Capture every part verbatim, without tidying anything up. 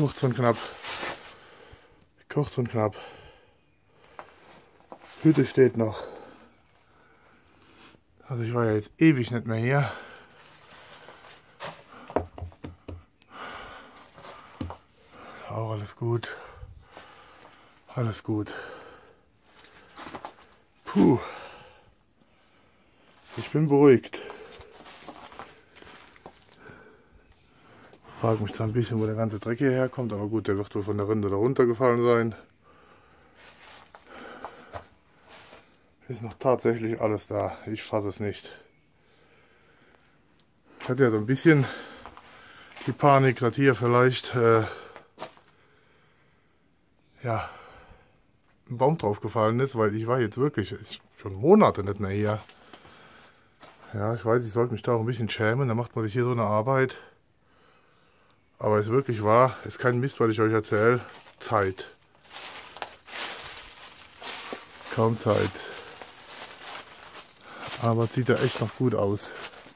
kurz und knapp. Kurz und knapp. Hütte steht noch. Also ich war ja jetzt ewig nicht mehr hier. Auch alles gut. Alles gut. Puh. Ich bin beruhigt. Ich frage mich zwar ein bisschen, wo der ganze Dreck hierher kommt, aber gut, der wird wohl von der Rinde da runtergefallen sein. Ist noch tatsächlich alles da. Ich fasse es nicht. Ich hatte ja so ein bisschen die Panik, dass hier vielleicht äh, ja, ein Baum drauf gefallen ist, weil ich war jetzt wirklich schon Monate nicht mehr hier. Ja, ich weiß, ich sollte mich da auch ein bisschen schämen, da macht man sich hier so eine Arbeit. Aber es ist wirklich wahr, ist kein Mist, weil ich euch erzähle. Zeit. Kaum Zeit. Aber es sieht ja echt noch gut aus.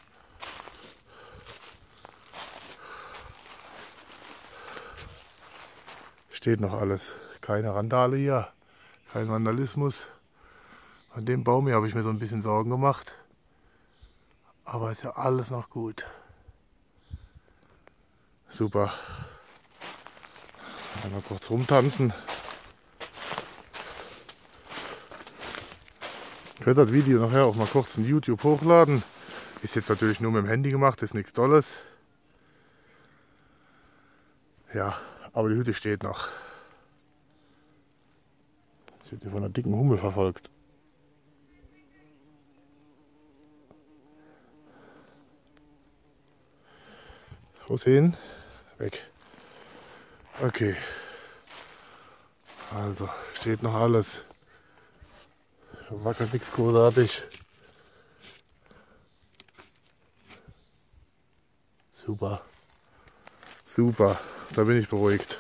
Steht noch alles. Keine Randale hier, kein Vandalismus. An dem Baum hier habe ich mir so ein bisschen Sorgen gemacht. Aber ist ja alles noch gut. Super. Einmal kurz rumtanzen. Ich werde das Video nachher auch mal kurz in YouTube hochladen. Ist jetzt natürlich nur mit dem Handy gemacht, ist nichts Tolles. Ja, aber die Hütte steht noch. Jetzt wird hier von einer dicken Hummel verfolgt. Wo hin? Weg. Okay. Also, steht noch alles. Wackelt nichts großartig. Super. Super. Da bin ich beruhigt.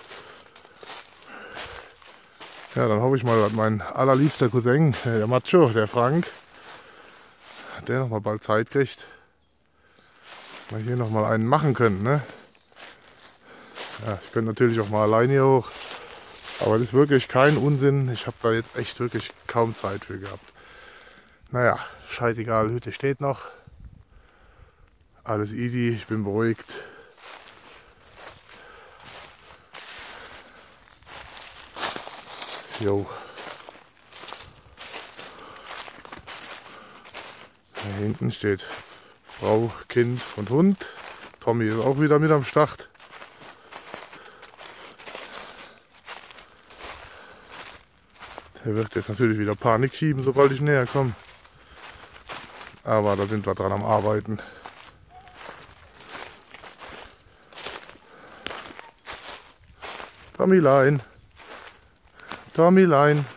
Ja, dann hoffe ich mal, dass mein allerliebster Cousin, der Macho, der Frank, der noch mal bald Zeit kriegt, mal hier noch mal einen machen können, ne? Ja, ich könnte natürlich auch mal alleine hier hoch, aber das ist wirklich kein Unsinn. Ich habe da jetzt echt wirklich kaum Zeit für gehabt. Naja, scheißegal, Hütte steht noch. Alles easy, ich bin beruhigt. Jo. Da hinten steht Frau, Kind und Hund. Tommy ist auch wieder mit am Start. Der wird jetzt natürlich wieder Panik schieben, sobald ich näher komme. Aber da sind wir dran am Arbeiten. Tommylein. Tommylein.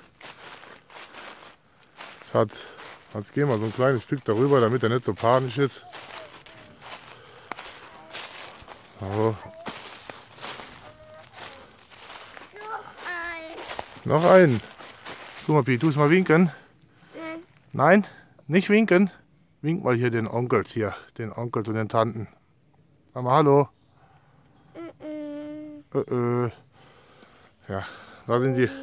Schatz, jetzt gehen wir so ein kleines Stück darüber, damit er nicht so panisch ist. So. Noch einen. Guck mal, Pi, du es mal winken? Nein. Nein? Nicht winken? Wink mal hier den Onkels hier, den Onkels und den Tanten. Sag mal Hallo. Mm -mm. Äh, äh. Ja, da sind die.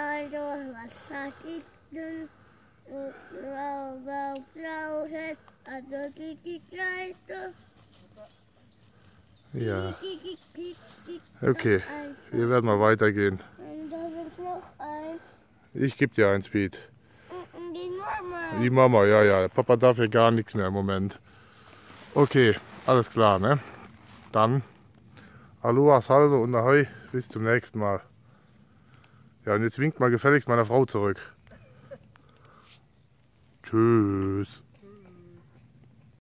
Ja. Okay, wir werden mal weitergehen. Ich gebe dir eins, Pete. Die Mama. Die Mama, ja, ja. Der Papa darf ja gar nichts mehr im Moment. Okay, alles klar, ne? Dann Aloha, Salve und Ahoi. Bis zum nächsten Mal. Ja, und jetzt winkt mal gefälligst meiner Frau zurück. Tschüss.